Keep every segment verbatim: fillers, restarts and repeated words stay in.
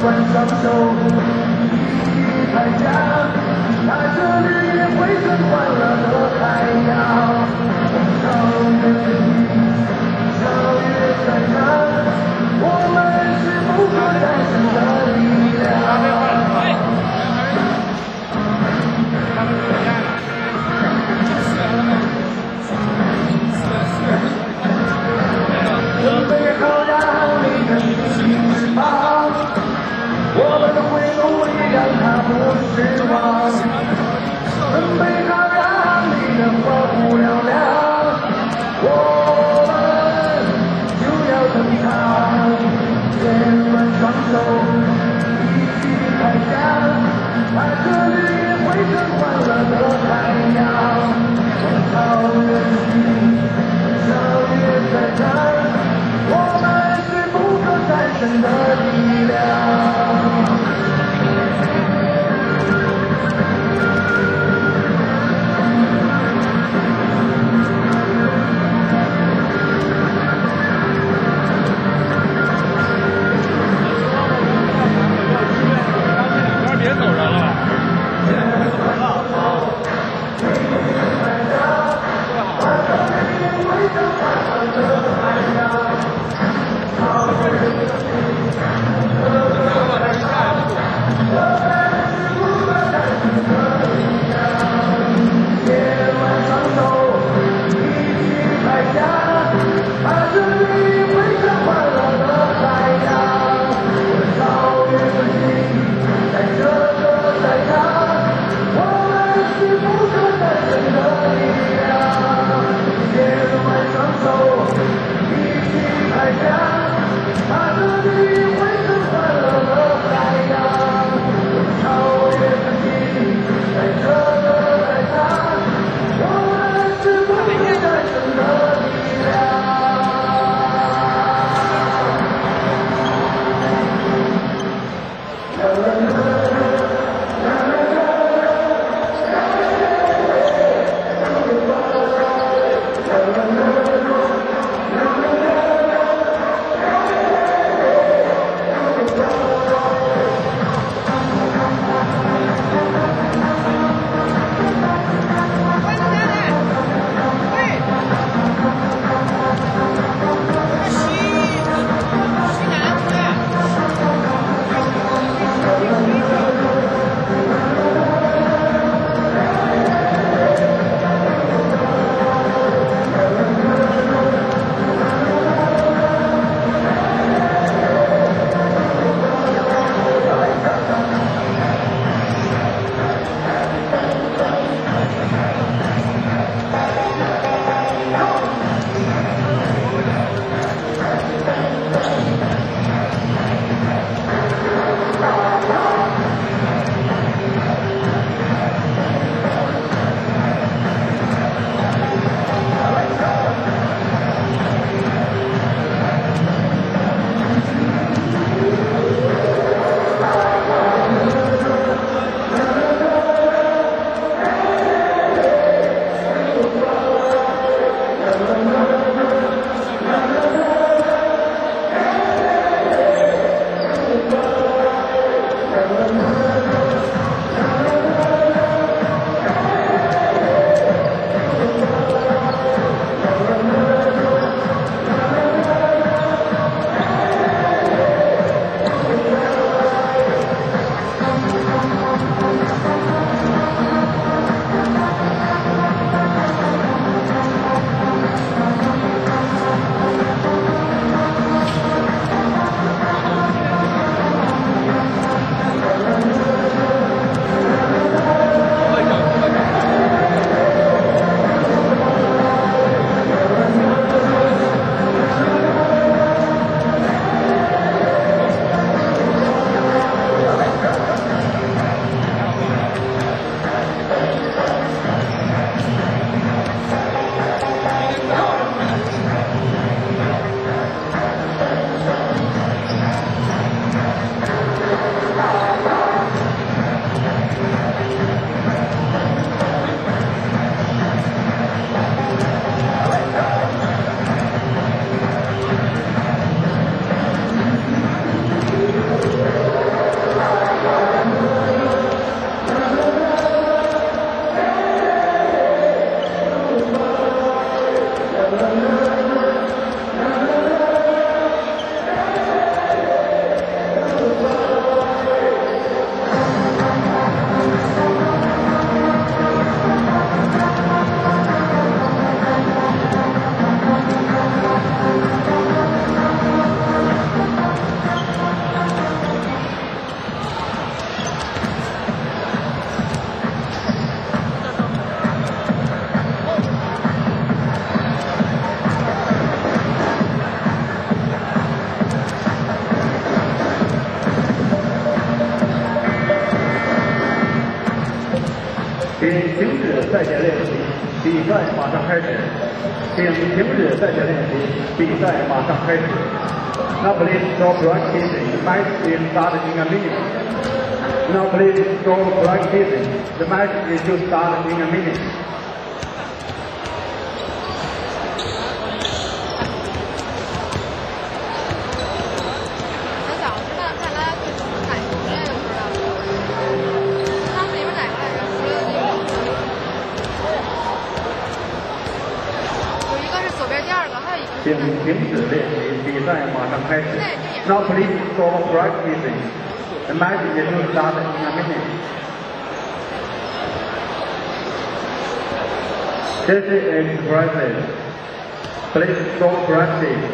挽双手，一起开家，踏着日夜汇成欢乐的海洋。超越自己，超越灾难，我们是不可战胜的力量。准备好让你的心翅膀，我们会努力让它不失望。准备好让你的欢呼嘹亮，我们就要登场。结伴双手，一起开家，踏着日夜汇成欢乐的海洋。超越自己，超越灾难，我们是不可战胜的力量。 别走人了。 请停止赛前练习，比赛马上开始。请停止赛前练习，比赛马上开始。Now please stop practicing. The match is starting in a minute. Now please stop practicing. The match is to start in a minute. 请停止练习，比赛马上开始。Now please stop practicing. The match is to start in a minute. This is practice. Please stop practicing.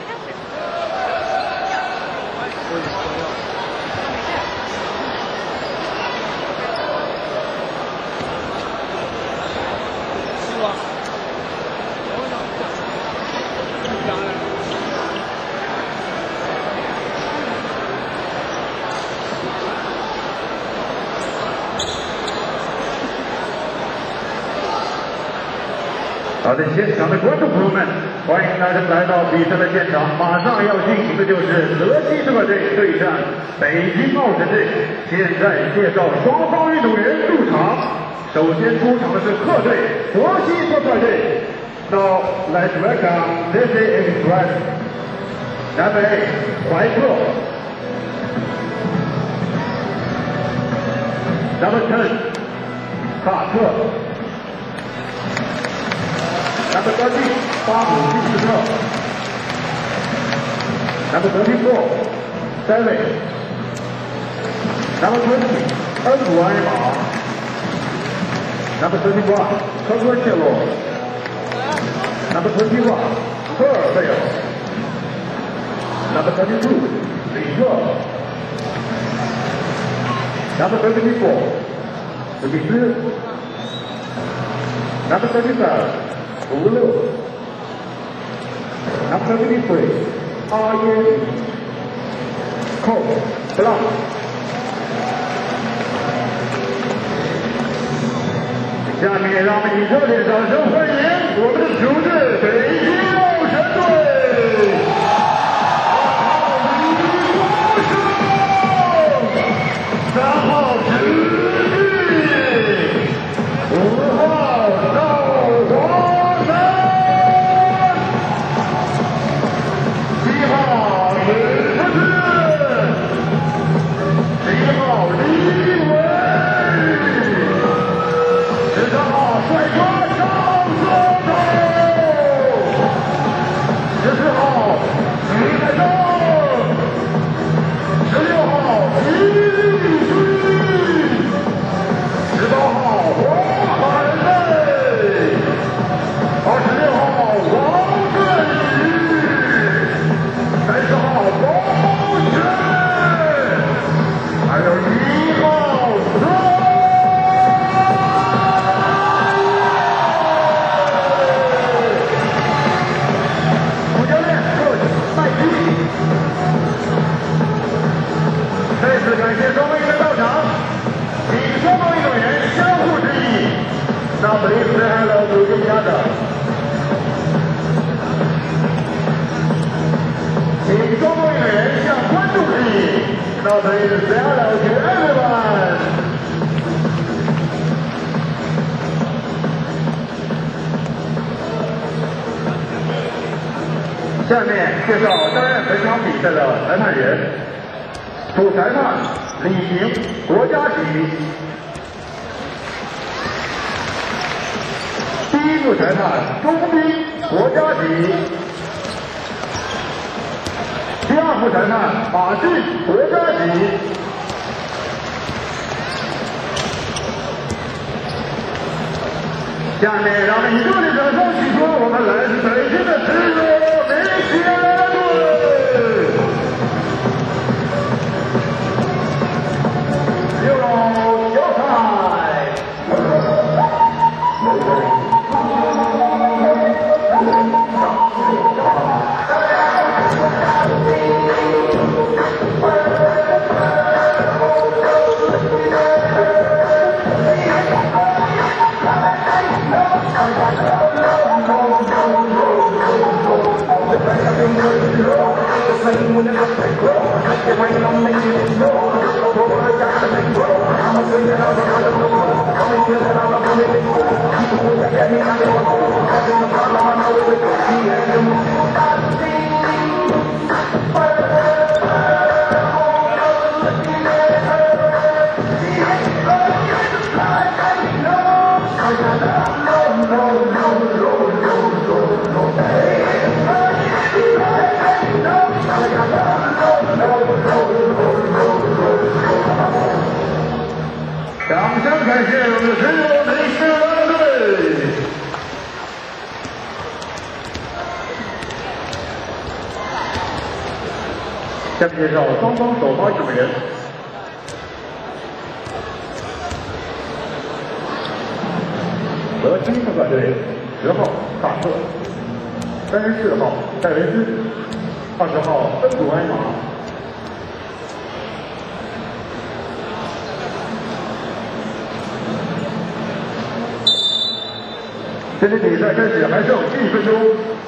好的，现场的观众朋友们，欢迎大家来到比赛的现场。马上要进行的就是德西特队对战北京奥神队。现在介绍双方运动员入场。首先出场的是客队德西特队。Now let's welcome this is Brad. Number eight, 怀特。Number ten, 卡特。Number thirty, 巴姆蒂斯特。Number thirty-four, Devin. Number twenty, 恩古埃马。Number thirty-one, 科科切洛。Number twenty-one, 科尔贝尔。Number thirty-two, 里特。Number thirty-four, 史密斯。Number thirty-five. 五六 ，Number thirty-three， 阿耶米，寇布朗。下面让我们以热烈掌声欢迎我们的主队北京奥神队。三号直系，五号赵华。感谢双方运动员到场，请双方运动员相互致意。Now please say hello to each other. 请双方运动员向观众致意。Now please say hello to everyone. 下面介绍担任本场比赛的裁判员。主裁判李宁，国家级。第一副裁判钟斌，国家级。 第二副裁判马俊、国家级。下面让我们以热烈掌声请出我们来自北京的直播梅西队。有小彩。掌声感谢我们的直播梅西队。下面介绍双方首发运动员。德金特管队十号卡特，三十四号戴维斯，二十号恩古埃马。现在比赛开始还剩一分钟。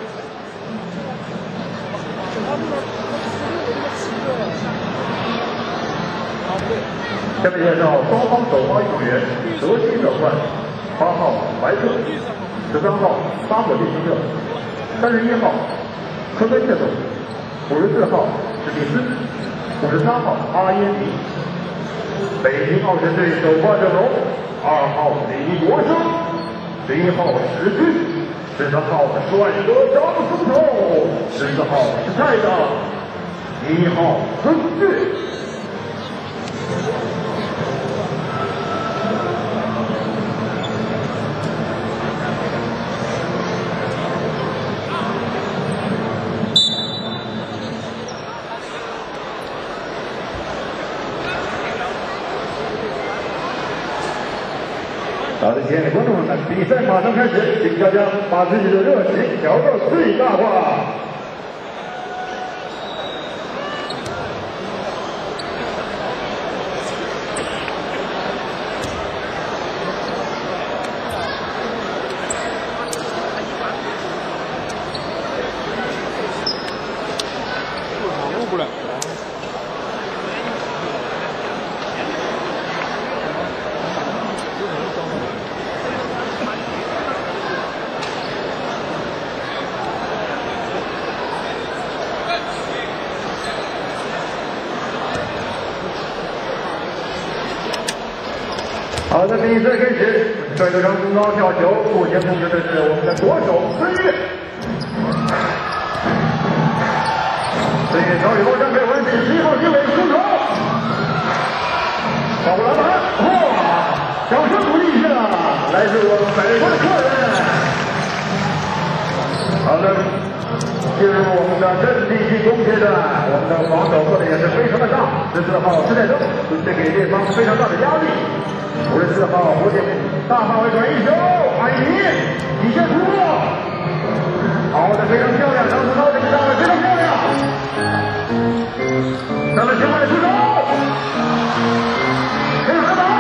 下面介绍双方首发运动员：德金的冠八号莱特，十三号巴赫利希特，三十一号科根切索，五十四号史密斯，五十三号阿耶尼。北京奥运队首发阵容：二号李国生。十一号史军，十三号帅哥张松头，十四号是泰达，一号孙悦。好的，亲爱的观众们，比赛马上开始，请大家把自己的热情调到最大化。过来。好的，比赛开始，帅哥张松高跳球，目前控制的是我们的左手孙悦。孙悦朝以后站开环起，十一号结尾出球，保护篮板，哇！掌声鼓励一下，来自我们北方的客人。好的，进入我们的阵地进攻阶段，我们的防守做的也是非常的大。十四号施泰登准备给对方非常大的压力。五十四号火箭大范围转移球，海尼底线突破，好的，非常漂亮，张松高这个站位非常漂亮，咱们前面的出手，这个篮板，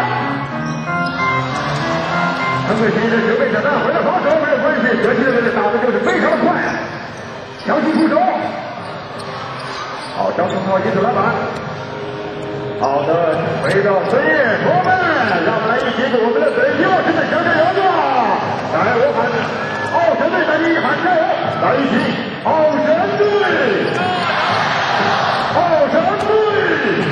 很可惜这球被抢断，回到防守没有关系，德基的位置打的就是非常的快，强行出手，好，张松高一次篮板。好的，回到孙悦，我们让我们来一起给我们的北京奥运队加加油吧！来，我喊奥神队，大家一喊加油！来一起，奥神队，奥神队！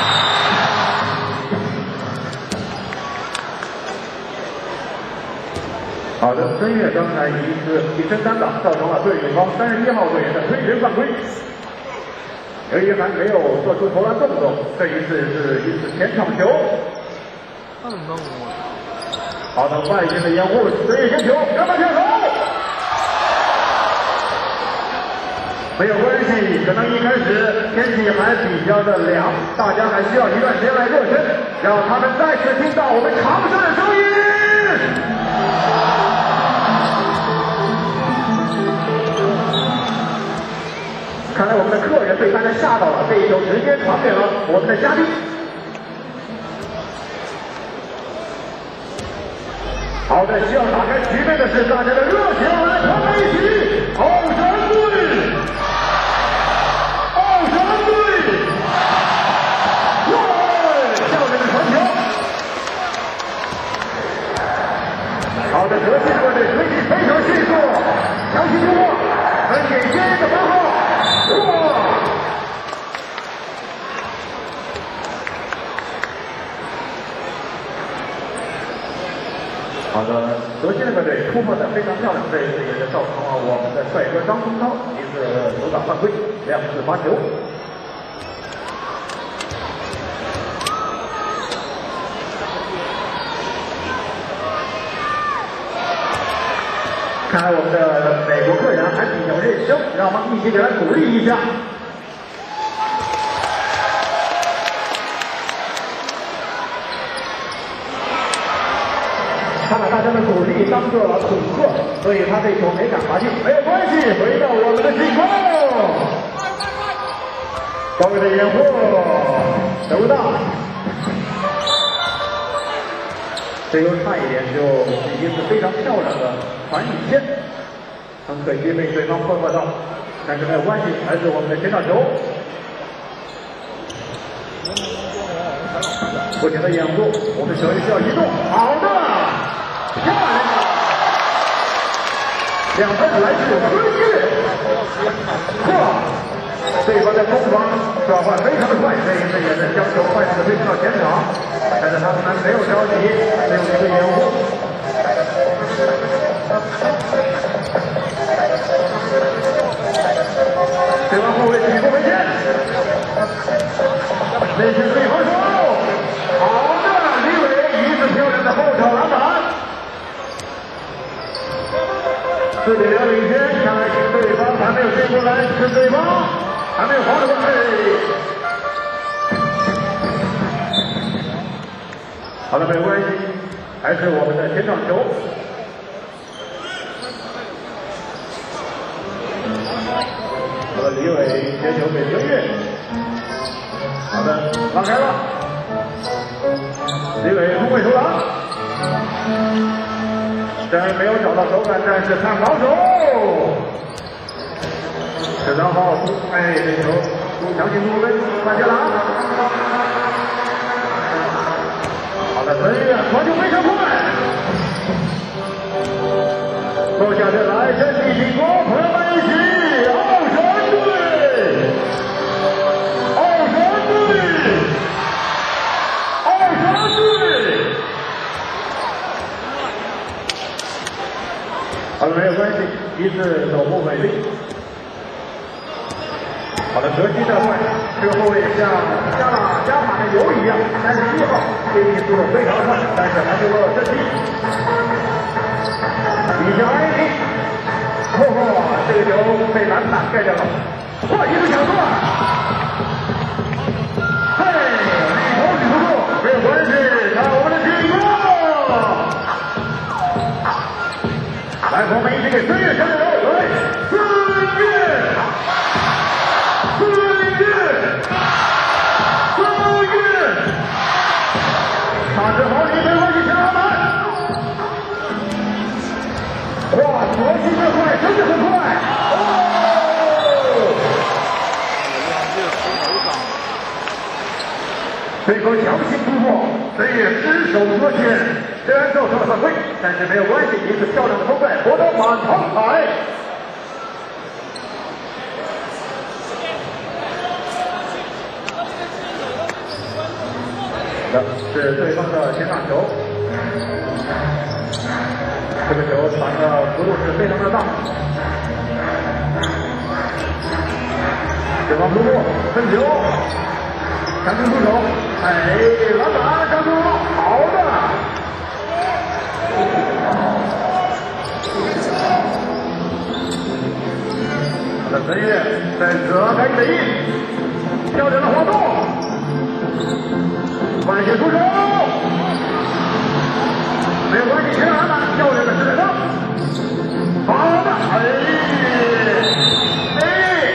好的，孙悦刚才一次替身单打，造成了对方三十一号队员的推人犯规。 由于还没有做出投篮动作，这一次是一次前场球。好的，外线的掩护，职业先球，两百跳投。没有关系，可能一开始天气还比较的凉，大家还需要一段时间来热身，让他们再次听到我们场上的声音。看来我们的客人被大家吓到了，这一球直接传给了我们的嘉宾。好的，需要打开局面的是大家的热情，来团在一起，奥神队，奥神队，哇，校队的传球。好的，德信队的推进非常迅速，强行突破，分给接应的八号。哇！好的，德信那个队突破的非常漂亮，这一次也是造成了我们的帅哥张宗涛一次手感犯规，两次罚球。看来我们的美国客人还比较认生，让我们一起给他鼓励一下。他把大家的鼓励当做了恐吓，所以他这球没敢罚进，没有关系，回到我们的进攻。高位的掩护，得不到。这球差一点就已经是非常漂亮的传引线，很可惜被对方破坏到，但是没有关系，还是我们的前场球。不停的掩护，我们球员需要移动，好的，漂亮，两分来自孙悦，哇！对方的攻防转换非常的快，这一次也是将球快速的推进到前场，但是他们没有着急，没有一个掩护。对方后卫举步维艰，内线对防守，好的，李伟一次漂亮的后场篮板，四比零领先，看来对方还没有进过来，是对方。还没有防守过来，好的，没有关系，还是我们的前场球。好的，李伟接球给孙悦，好的，拉开了，李伟空位投篮，虽然没有找到手感，但是看防守。这张好出，哎，这球强行突围，换下篮。好的，孙悦传球非常快，坐下阵来，阵地进攻，朋友们一起，奥神队，奥神队，奥神队。好的，没有关系，一次手不违例。好的，德基的队，这个后卫像加了加码的油一样，三十一号推进速度非常的快，但是还是落了身体。比较安静，嚯嚯，这个球被篮板盖掉了，哇，一个抢断，嘿，里头里不住，没有关系，看我们的进攻，来，我们一起给孙悦加油，来，孙悦。孙悦，孙悦，他是好几分关系抢篮板，哇，国际这快，真的很快，哦，这球强行突破，孙悦失手脱线，虽然造成了犯规，但是没有关系，一次漂亮的投篮，获得满堂彩。是对方的前场球，这个球传的幅度是非常的大，对方突破。 分球，赶紧出手，哎，篮板上球，好的。他的身影在遮开你的翼，漂亮的滑动，慢些出手，没有关系，全篮板，漂亮的十来分，好的，哎，哎。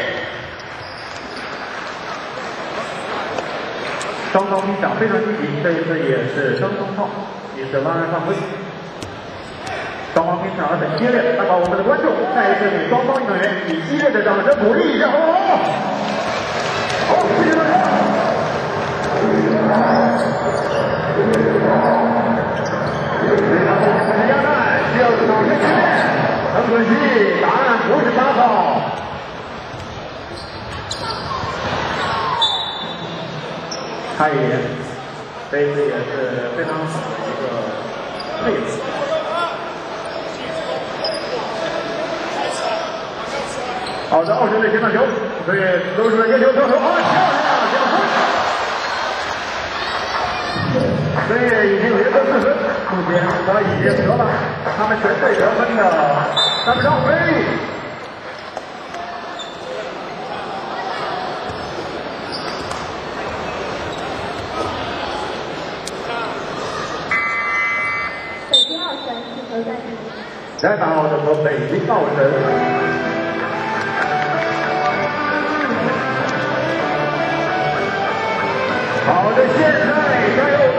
双方拼打非常积极，这一次也是双中炮，也是弯弯犯规。双方拼打得很激烈，那么我们的观众再一次给双方运动员以激烈的掌声鼓励一下，好不好？好，谢谢大家。对方不是鸭蛋，需要掌声鼓励。很可惜，答案不是八号。 他也，这一次也是非常好的一个配置。好的，奥神的前场球，所以都是一个球投球，啊，漂亮，两分。所以已经有一个四分，目前他已经得了他们全队得分的三分上飞。 来到的是北京奥神，好的，现在加油！